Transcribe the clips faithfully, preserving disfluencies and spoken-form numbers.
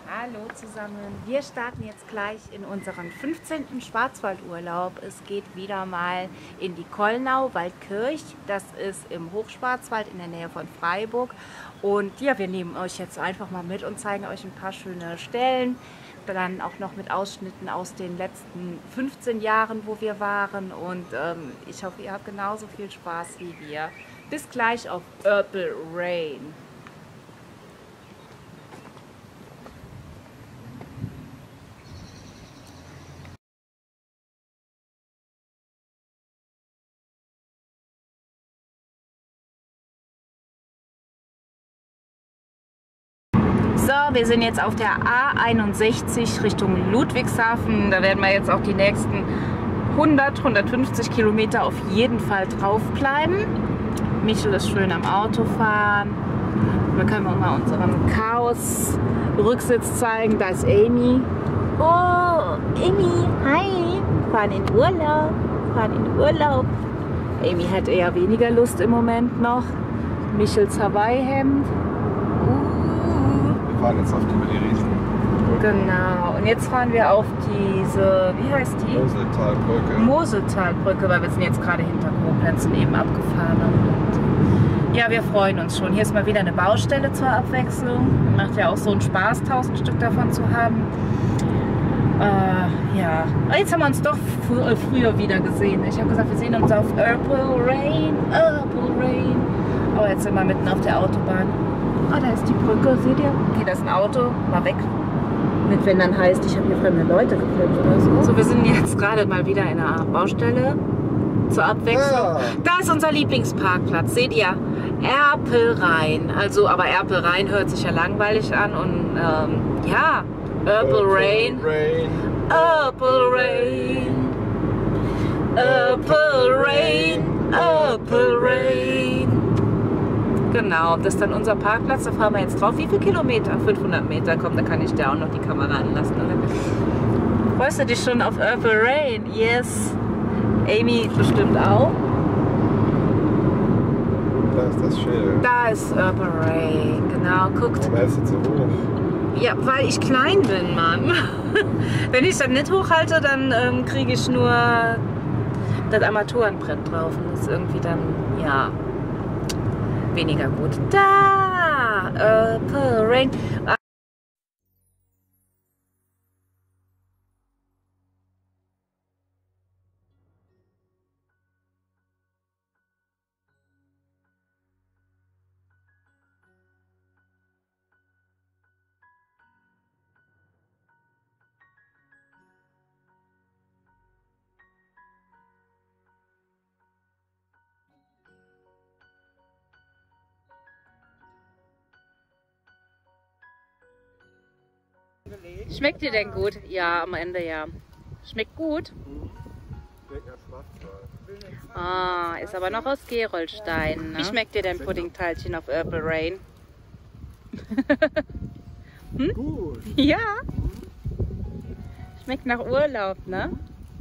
Hallo zusammen, wir starten jetzt gleich in unseren fünfzehnten Schwarzwaldurlaub. Es geht wieder mal in die Kollnau, Waldkirch. Das ist im Hochschwarzwald in der Nähe von Freiburg. Und ja, wir nehmen euch jetzt einfach mal mit und zeigen euch ein paar schöne Stellen. Dann auch noch mit Ausschnitten aus den letzten fünfzehn Jahren, wo wir waren. Und ähm, ich hoffe, ihr habt genauso viel Spaß wie wir. Bis gleich auf Purple Rain. So, wir sind jetzt auf der A einundsechzig Richtung Ludwigshafen. Da werden wir jetzt auch die nächsten hundert, hundertfünfzig Kilometer auf jeden Fall drauf bleiben. Michel ist schön am Autofahren. Wir können auch mal unseren Chaos-Rücksitz zeigen. Da ist Amy. Oh, Amy, hi. Fahren in Urlaub. Fahren in Urlaub. Amy hat eher weniger Lust im Moment noch. Michels Hawaii-Hemd. Wir fahren jetzt auf die, die Riesen. Genau, und jetzt fahren wir auf diese, wie heißt die? Moseltalbrücke. Moseltalbrücke, weil wir sind jetzt gerade hinter Koblenz und eben abgefahren. Und ja, wir freuen uns schon. Hier ist mal wieder eine Baustelle zur Abwechslung. Macht ja auch so einen Spaß, tausend Stück davon zu haben. Äh, ja, aber jetzt haben wir uns doch fr früher wieder gesehen. Ich habe gesagt, wir sehen uns auf Purple Rain, Purple Rain. Aber jetzt sind wir mitten auf der Autobahn. Ah, da ist die Brücke, seht ihr? Okay, da ist ein Auto, mal weg. Mit, wenn dann heißt, ich habe hier fremde Leute gefilmt oder so. So, wir sind jetzt gerade mal wieder in einer Baustelle zur Abwechslung. Ja. Da ist unser Lieblingsparkplatz, seht ihr? Erpelrhein. Also, aber Erpelrhein hört sich ja langweilig an und ähm, ja, Purple Rain. Purple Rain. Purple Rain. Purple Rain. Genau, das ist dann unser Parkplatz, da fahren wir jetzt drauf. Wie viele Kilometer? fünfhundert Meter. Komm, da kann ich dir auch noch die Kamera anlassen, oder? Freust du dich schon auf Purple Rain? Yes. Amy bestimmt auch. Da ist das Schild. Da ist Purple Rain, genau. Guckt. Aber er ist jetzt so hoch. Ja, weil ich klein bin, Mann. Wenn ich dann nicht hochhalte, dann ähm, kriege ich nur das Armaturenbrett drauf. Und das ist irgendwie dann, ja, weniger gut. Da! Purple Rain. Schmeckt dir denn gut? Ja, am Ende ja. Schmeckt gut? Ah, ist aber noch aus Gerolstein. Ne? Wie schmeckt dir dein Puddingteilchen auf Purple Rain? Hm? Gut. Ja. Schmeckt nach Urlaub, ne?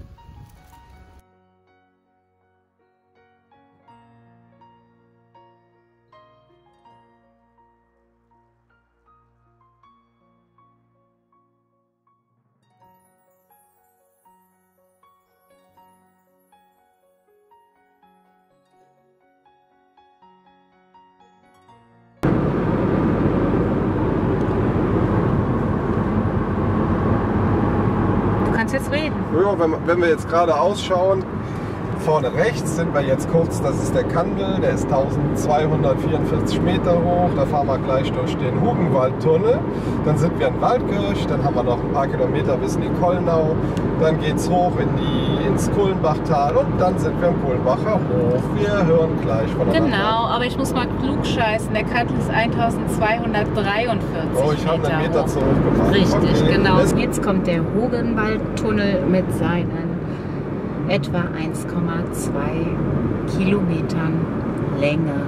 Jetzt reden. Ja, wenn, wenn wir jetzt gerade ausschauen, vorne rechts sind wir jetzt kurz, das ist der Kandel, der ist eintausendzweihundertvierundvierzig Meter hoch, da fahren wir gleich durch den Hugenwaldtunnel, dann sind wir in Waldkirch, dann haben wir noch ein paar Kilometer bis in die Kollnau, dann geht es hoch in die, ins Kulmbachtal und dann sind wir im Kulmbacher Hof. Wir hören gleich voneinander. Genau, aber ich muss mal klug scheißen, der Kandel ist eintausendzweihundertdreiundvierzig Oh, ich habe einen Meter hoch. zurück gemacht. Richtig, okay. genau. Jetzt kommt der Hugenwaldtunnel mit seinen etwa eins Komma zwei Kilometern Länge.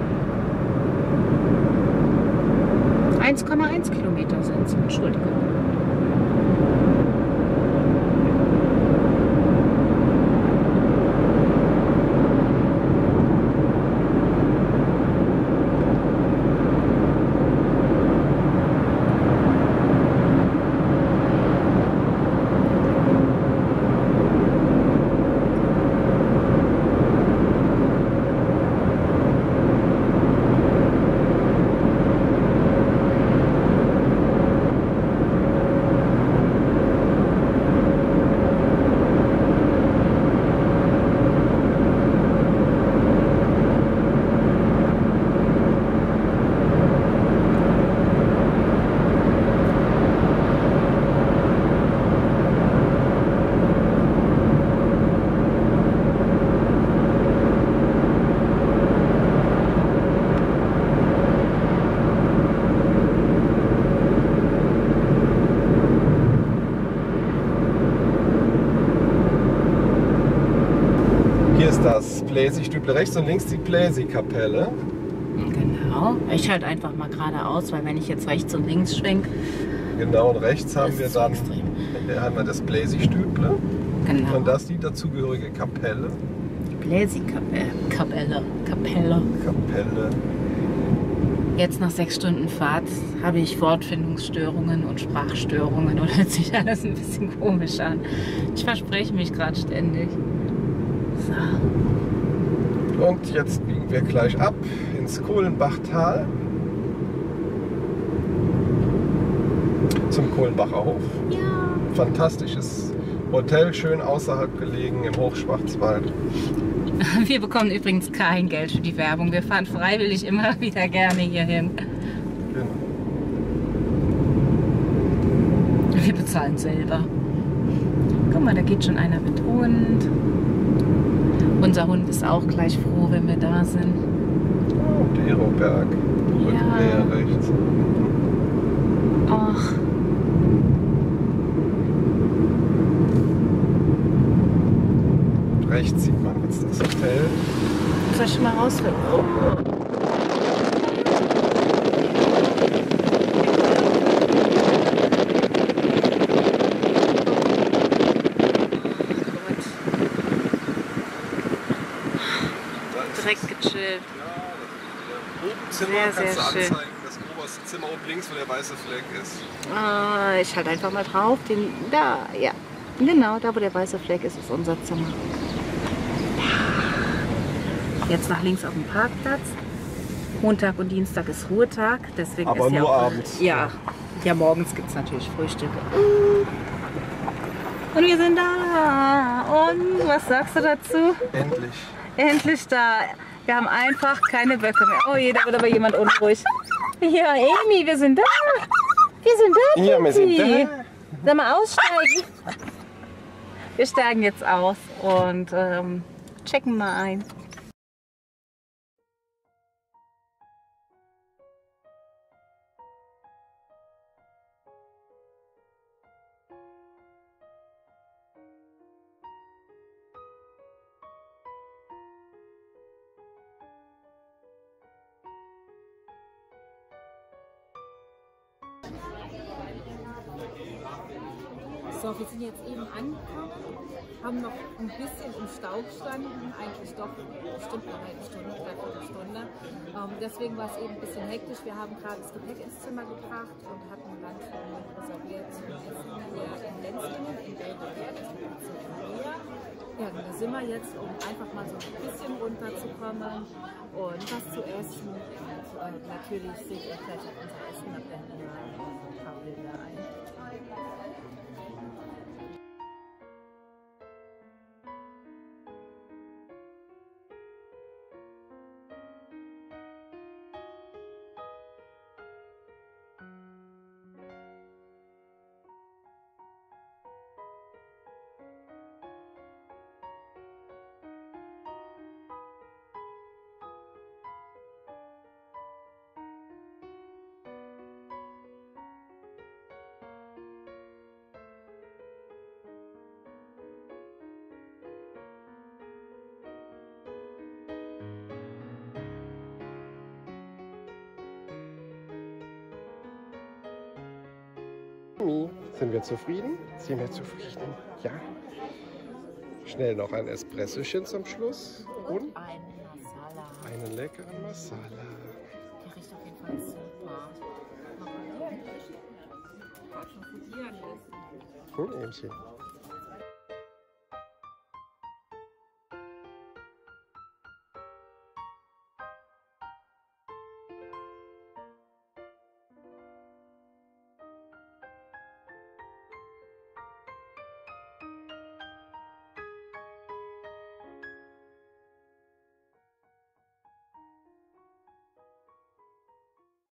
eins Komma eins Kilometer sind es, Entschuldigung. Bläsi-Stüble rechts und links die Bläsi-Kapelle. Genau. Ich halte einfach mal geradeaus, weil wenn ich jetzt rechts und links schwenke. Genau, und rechts haben wir dann extrem. haben wir das Bläsi-Stüble. Genau. Und das die dazugehörige Kapelle. Die Bläsi-Kapelle. Kapelle. Kapelle. Kapelle. Jetzt nach sechs Stunden Fahrt habe ich Wortfindungsstörungen und Sprachstörungen und hört sich alles ein bisschen komisch an. Ich verspreche mich gerade ständig. So. Und jetzt biegen wir gleich ab ins Kohlenbachtal zum Kohlenbacher Hof. Ja. Fantastisches Hotel, schön außerhalb gelegen im Hochschwarzwald. Wir bekommen übrigens kein Geld für die Werbung. Wir fahren freiwillig immer wieder gerne hierhin. Genau. Wir bezahlen selber. Guck mal, da geht schon einer mit Hund. Unser Hund ist auch gleich froh, wenn wir da sind. Oh, Deroberg. Ja. Näher rechts. Ach. Rechts sieht man jetzt das Hotel. Soll ich mal rausfinden? Oh. Direkt gechillt. Zimmer Sehr, kannst sehr du schön. anzeigen, das oberste Zimmer oben links, wo der weiße Fleck ist. Ah, ich halte einfach mal drauf. Den, da, ja. Genau, da wo der weiße Fleck ist, ist unser Zimmer. Jetzt nach links auf dem Parkplatz. Montag und Dienstag ist Ruhetag. Deswegen Aber ist ja nur auch, abends. Ja, ja, morgens gibt es natürlich Frühstück. Und wir sind da. Und was sagst du dazu? Endlich. Endlich da. Wir haben einfach keine Böcke mehr. Oh je, da wird aber jemand unruhig. Ja, Amy, wir sind da. Wir sind da. Ja, wir sind Kitty. da. Sag mal, aussteigen. Wir steigen jetzt aus und ähm, checken mal ein. So, wir sind jetzt eben angekommen, haben noch ein bisschen im Stau gestanden, eigentlich doch bestimmt eine halbe Stunde, dreiviertel Stunde. Ähm, deswegen war es eben ein bisschen hektisch. Wir haben gerade das Gepäck ins Zimmer gebracht und hatten dann schon reserviert zum Essen hier in Lenzlingen, in Belvedere, das ist die Pizzeria. Ja, und da sind wir jetzt, um einfach mal so ein bisschen runterzukommen und was zu essen. Und äh, natürlich seht ihr gleich auf unser Essen, da blenden wir mal ein paar Bilder ein. Sind wir zufrieden? Sind wir zufrieden? Ja. Schnell noch ein Espressochen zum Schluss und Ein Masala. einen leckeren Masala. Der riecht auf jeden Fall super. Mal probieren. Ich kann schon probieren. Hm, Ämchen.